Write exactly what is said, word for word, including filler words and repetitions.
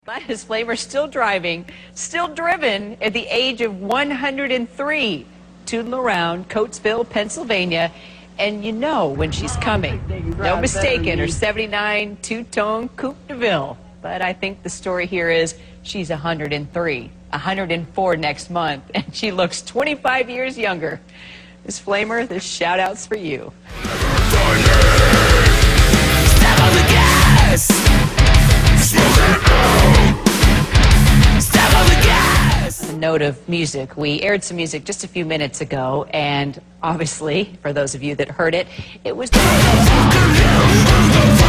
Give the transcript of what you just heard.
Linus Flamer still driving, still driven at the age of one hundred three, tootling around Coatesville, Pennsylvania, and you know when she's coming. No mistaking, her seventy-nine two-tone Coupe de Ville. But I think the story here is she's one hundred three, one hundred four next month, and she looks twenty-five years younger. Miz Flamer, this shout-out's for you. Step on the gas! Smoke it out! Step on the gas! A note of music. We aired some music just a few minutes ago, and obviously, for those of you that heard it, it was...